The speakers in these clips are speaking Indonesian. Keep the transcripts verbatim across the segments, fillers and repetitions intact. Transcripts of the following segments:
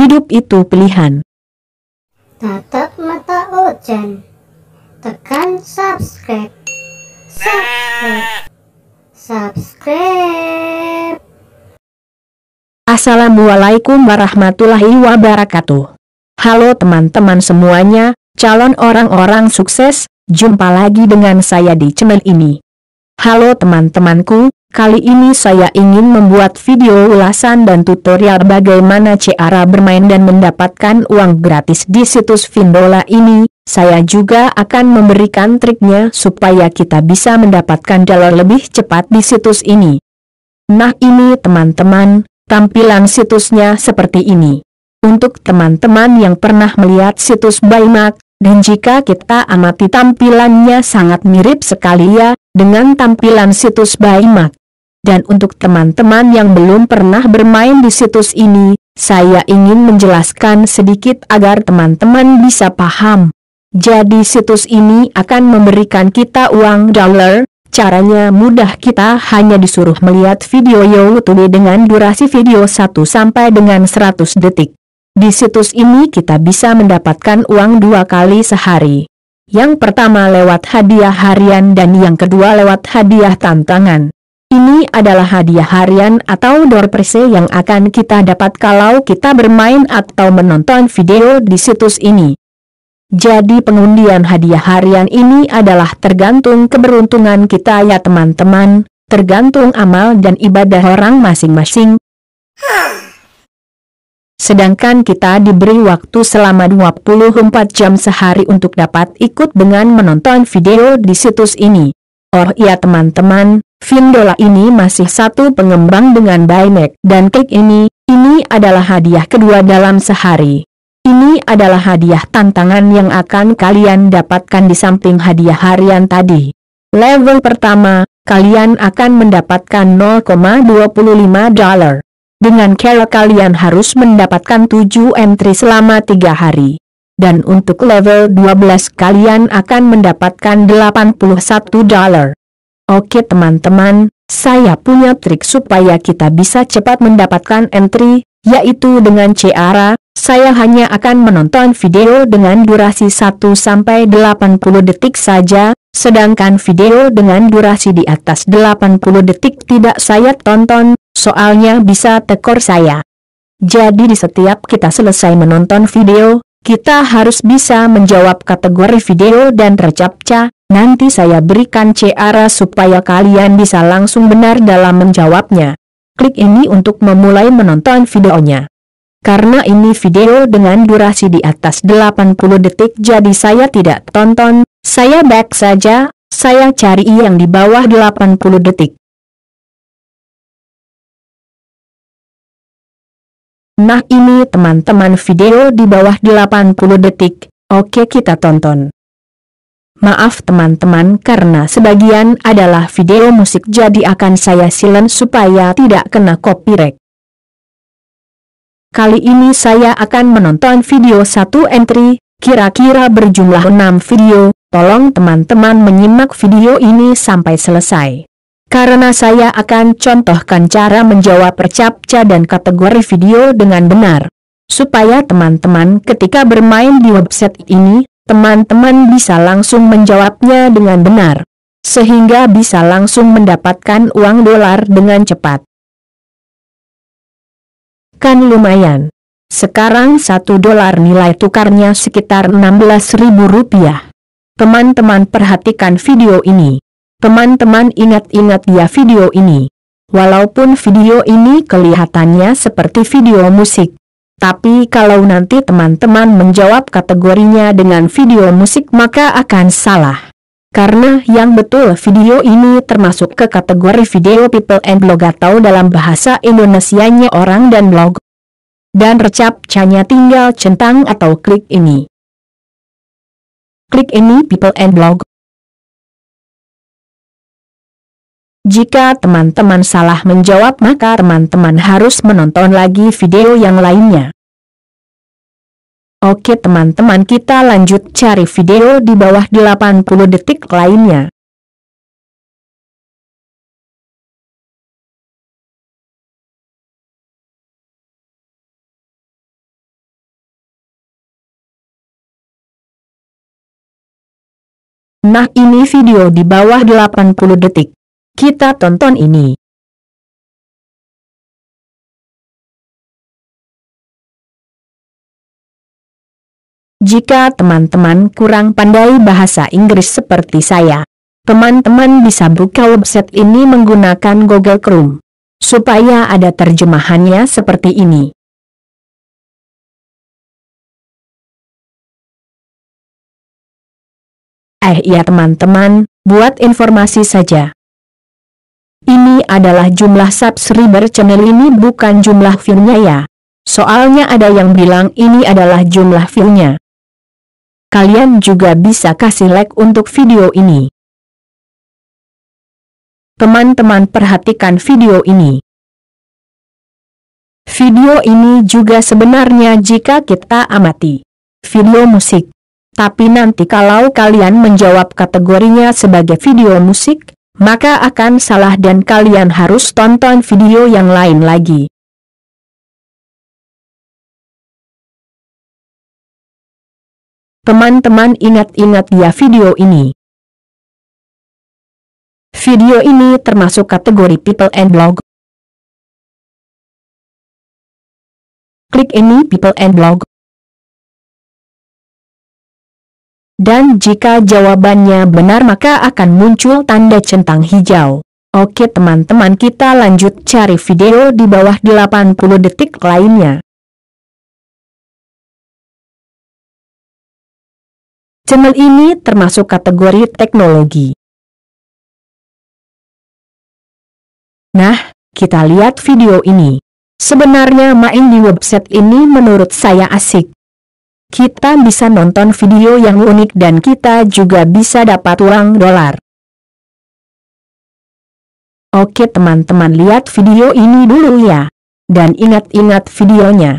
hidup itu pilihan. Tatap mata Ojan, tekan subscribe, subscribe, subscribe. Assalamualaikum warahmatullahi wabarakatuh. Halo teman-teman semuanya, calon orang-orang sukses, jumpa lagi dengan saya di channel ini. Halo teman-temanku, kali ini saya ingin membuat video ulasan dan tutorial bagaimana cara bermain dan mendapatkan uang gratis di situs Findola ini. Saya juga akan memberikan triknya supaya kita bisa mendapatkan dolar lebih cepat di situs ini. Nah ini teman-teman, tampilan situsnya seperti ini. Untuk teman-teman yang pernah melihat situs Buymak, dan jika kita amati tampilannya sangat mirip sekali ya, dengan tampilan situs Buymak. Dan untuk teman-teman yang belum pernah bermain di situs ini, saya ingin menjelaskan sedikit agar teman-teman bisa paham. Jadi situs ini akan memberikan kita uang dolar. Caranya mudah, kita hanya disuruh melihat video YouTube dengan durasi video satu sampai dengan seratus detik. Di situs ini kita bisa mendapatkan uang dua kali sehari. Yang pertama lewat hadiah harian dan yang kedua lewat hadiah tantangan. Ini adalah hadiah harian atau door prize yang akan kita dapat kalau kita bermain atau menonton video di situs ini. Jadi pengundian hadiah harian ini adalah tergantung keberuntungan kita ya teman-teman, tergantung amal dan ibadah orang masing-masing. Sedangkan kita diberi waktu selama dua puluh empat jam sehari untuk dapat ikut dengan menonton video di situs ini. Oh iya teman-teman, Findola ini masih satu pengembang dengan Buymak dan klik ini, ini adalah hadiah kedua dalam sehari. Ini adalah hadiah tantangan yang akan kalian dapatkan di samping hadiah harian tadi. Level pertama, kalian akan mendapatkan nol koma dua lima dolar. Dengan cara kalian harus mendapatkan tujuh entry selama tiga hari. Dan untuk level dua belas kalian akan mendapatkan delapan puluh satu dolar. Oke teman-teman, saya punya trik supaya kita bisa cepat mendapatkan entry, yaitu dengan cara, saya hanya akan menonton video dengan durasi satu sampai delapan puluh detik saja, sedangkan video dengan durasi di atas delapan puluh detik tidak saya tonton. Soalnya bisa tekor saya. Jadi di setiap kita selesai menonton video, kita harus bisa menjawab kategori video dan recaptcha. Nanti saya berikan cara supaya kalian bisa langsung benar dalam menjawabnya. Klik ini untuk memulai menonton videonya. Karena ini video dengan durasi di atas delapan puluh detik jadi saya tidak tonton, saya back saja, saya cari yang di bawah delapan puluh detik. Nah ini teman-teman video di bawah delapan puluh detik, oke kita tonton. Maaf teman-teman karena sebagian adalah video musik jadi akan saya silent supaya tidak kena copyright. Kali ini saya akan menonton video satu entry, kira-kira berjumlah enam video, tolong teman-teman menyimak video ini sampai selesai. Karena saya akan contohkan cara menjawab recaptcha dan kategori video dengan benar. Supaya teman-teman ketika bermain di website ini, teman-teman bisa langsung menjawabnya dengan benar. Sehingga bisa langsung mendapatkan uang dolar dengan cepat. Kan lumayan. Sekarang satu dolar nilai tukarnya sekitar enam belas ribu rupiah. Teman-teman perhatikan video ini. Teman-teman ingat-ingat ya video ini. Walaupun video ini kelihatannya seperti video musik. Tapi kalau nanti teman-teman menjawab kategorinya dengan video musik maka akan salah. Karena yang betul video ini termasuk ke kategori video people and blog atau dalam bahasa Indonesianya orang dan blog. Dan recaptcha-nya tinggal centang atau klik ini. Klik ini people and blog. Jika teman-teman salah menjawab maka teman-teman harus menonton lagi video yang lainnya. Oke teman-teman kita lanjut cari video di bawah delapan puluh detik lainnya. Nah, ini video di bawah delapan puluh detik. Kita tonton ini. Jika teman-teman kurang pandai bahasa Inggris seperti saya, teman-teman bisa buka website ini menggunakan Google Chrome, supaya ada terjemahannya seperti ini. Eh iya teman-teman, buat informasi saja. Ini adalah jumlah subscriber channel ini, bukan jumlah view-nya ya. Soalnya ada yang bilang ini adalah jumlah view-nya. Kalian juga bisa kasih like untuk video ini. Teman-teman perhatikan video ini. Video ini juga sebenarnya jika kita amati video musik. Tapi nanti kalau kalian menjawab kategorinya sebagai video musik, maka akan salah dan kalian harus tonton video yang lain lagi. Teman-teman ingat-ingat ya video ini. Video ini termasuk kategori People and Blog. Klik ini People and Blog. Dan jika jawabannya benar maka akan muncul tanda centang hijau. Oke teman-teman, kita lanjut cari video di bawah delapan puluh detik lainnya. Channel ini termasuk kategori teknologi. Nah, kita lihat video ini. Sebenarnya main di website ini menurut saya asik. Kita bisa nonton video yang unik dan kita juga bisa dapat uang dolar. Oke teman-teman, lihat video ini dulu ya. Dan ingat-ingat videonya.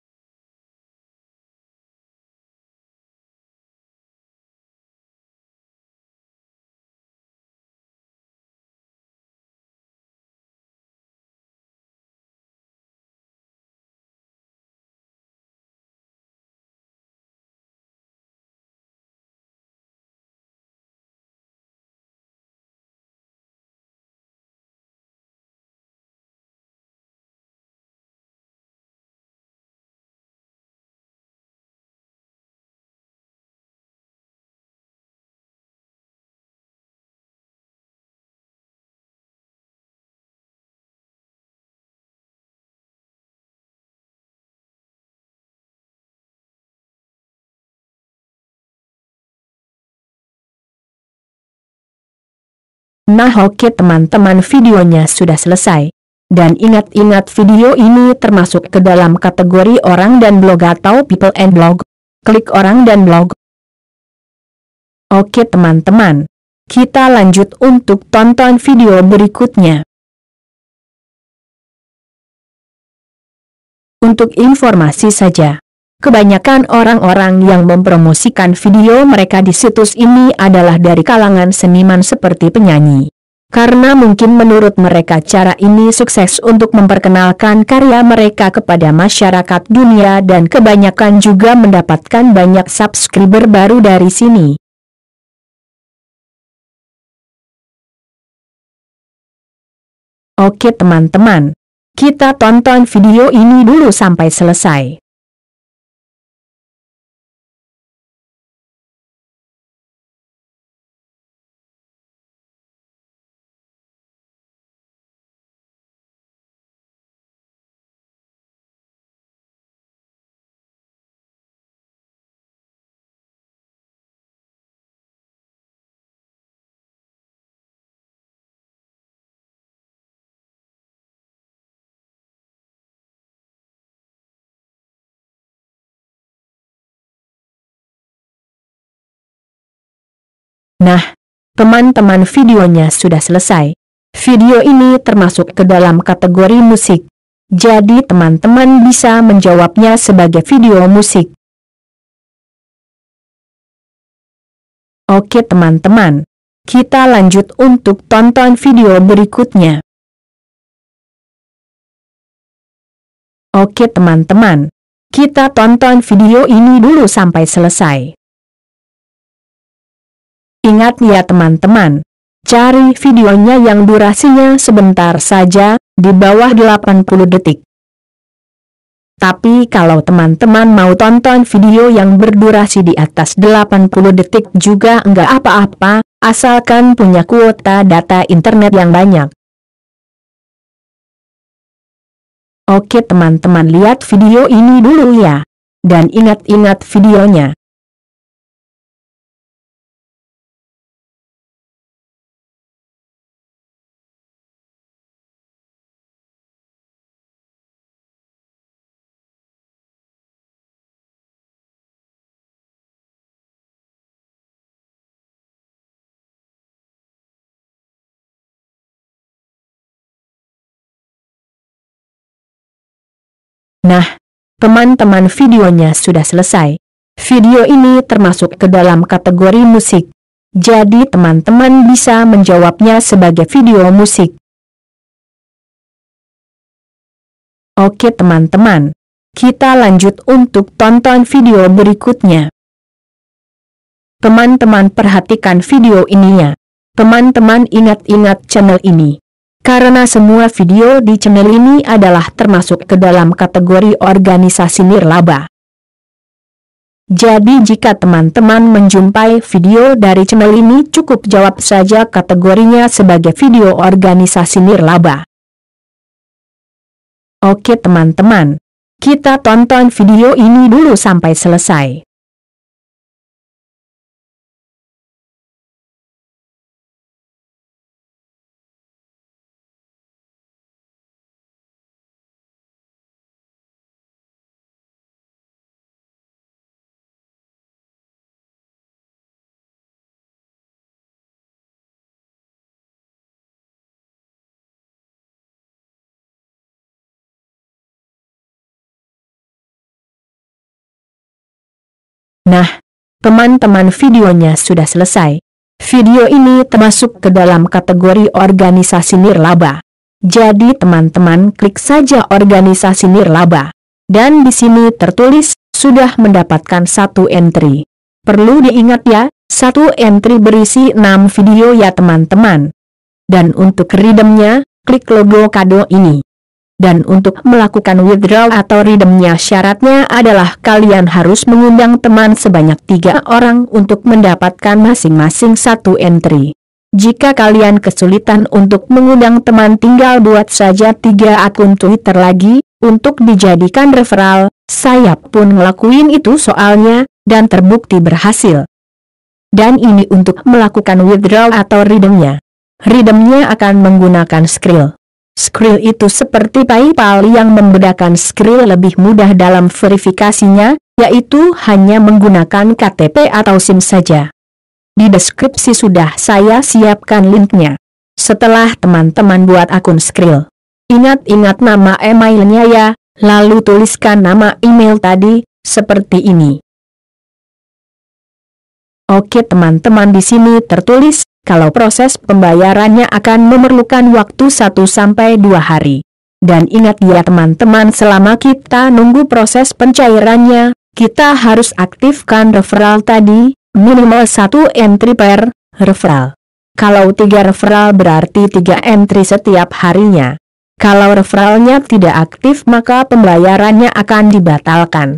Nah oke teman-teman, videonya sudah selesai. Dan ingat-ingat video ini termasuk ke dalam kategori orang dan blog atau People and Blog. Klik orang dan blog. Oke teman-teman, kita lanjut untuk tonton video berikutnya. Untuk informasi saja, kebanyakan orang-orang yang mempromosikan video mereka di situs ini adalah dari kalangan seniman seperti penyanyi. Karena mungkin menurut mereka cara ini sukses untuk memperkenalkan karya mereka kepada masyarakat dunia dan kebanyakan juga mendapatkan banyak subscriber baru dari sini. Oke teman-teman, kita tonton video ini dulu sampai selesai. Nah, teman-teman, videonya sudah selesai. Video ini termasuk ke dalam kategori musik. Jadi teman-teman bisa menjawabnya sebagai video musik. Oke teman-teman, kita lanjut untuk tonton video berikutnya. Oke teman-teman, kita tonton video ini dulu sampai selesai. Ingat ya teman-teman, cari videonya yang durasinya sebentar saja, di bawah delapan puluh detik. Tapi kalau teman-teman mau tonton video yang berdurasi di atas delapan puluh detik juga enggak apa-apa, asalkan punya kuota data internet yang banyak. Oke teman-teman, lihat video ini dulu ya. Dan ingat-ingat videonya. Nah, teman-teman, videonya sudah selesai. Video ini termasuk ke dalam kategori musik. Jadi teman-teman bisa menjawabnya sebagai video musik. Oke teman-teman, kita lanjut untuk tonton video berikutnya. Teman-teman perhatikan video ininya. Teman-teman ingat-ingat channel ini. Karena semua video di channel ini adalah termasuk ke dalam kategori organisasi nirlaba. Jadi jika teman-teman menjumpai video dari channel ini, cukup jawab saja kategorinya sebagai video organisasi nirlaba. Oke teman-teman, kita tonton video ini dulu sampai selesai. Nah, teman-teman, videonya sudah selesai. Video ini termasuk ke dalam kategori organisasi nirlaba. Jadi teman-teman klik saja organisasi nirlaba. Dan di sini tertulis, sudah mendapatkan satu entry. Perlu diingat ya, satu entry berisi enam video ya teman-teman. Dan untuk redeemnya, klik logo kado ini. Dan untuk melakukan withdraw atau redeemnya, syaratnya adalah kalian harus mengundang teman sebanyak tiga orang untuk mendapatkan masing-masing satu entry. Jika kalian kesulitan untuk mengundang teman, tinggal buat saja tiga akun Twitter lagi, untuk dijadikan referral. Saya pun ngelakuin itu soalnya, dan terbukti berhasil. Dan ini untuk melakukan withdraw atau redeemnya. Redeemnya akan menggunakan Skrill. Skrill itu seperti PayPal yang membedakan Skrill lebih mudah dalam verifikasinya, yaitu hanya menggunakan K T P atau SIM saja. Di deskripsi sudah saya siapkan linknya. Setelah teman-teman buat akun Skrill, ingat-ingat nama emailnya ya, lalu tuliskan nama email tadi, seperti ini. Oke teman-teman, di sini tertulis, kalau proses pembayarannya akan memerlukan waktu satu sampai dua hari. Dan ingat ya teman-teman, selama kita nunggu proses pencairannya, kita harus aktifkan referral tadi, minimal satu entry per referral. Kalau tiga referral berarti tiga entry setiap harinya. Kalau referralnya tidak aktif, maka pembayarannya akan dibatalkan.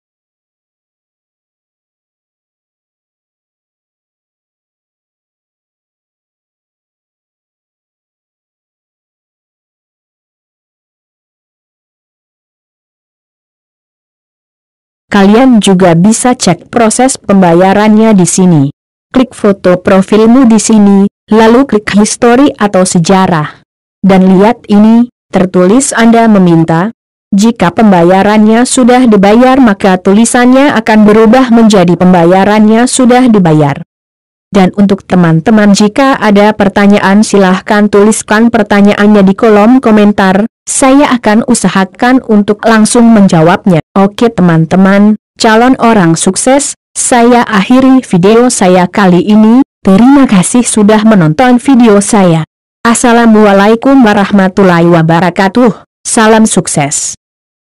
Kalian juga bisa cek proses pembayarannya di sini. Klik foto profilmu di sini, lalu klik history atau sejarah. Dan lihat ini, tertulis Anda meminta. Jika pembayarannya sudah dibayar, maka tulisannya akan berubah menjadi pembayarannya sudah dibayar. Dan untuk teman-teman, jika ada pertanyaan silahkan tuliskan pertanyaannya di kolom komentar. Saya akan usahakan untuk langsung menjawabnya. Oke teman-teman, calon orang sukses, saya akhiri video saya kali ini. Terima kasih sudah menonton video saya. Assalamualaikum warahmatullahi wabarakatuh. Salam sukses.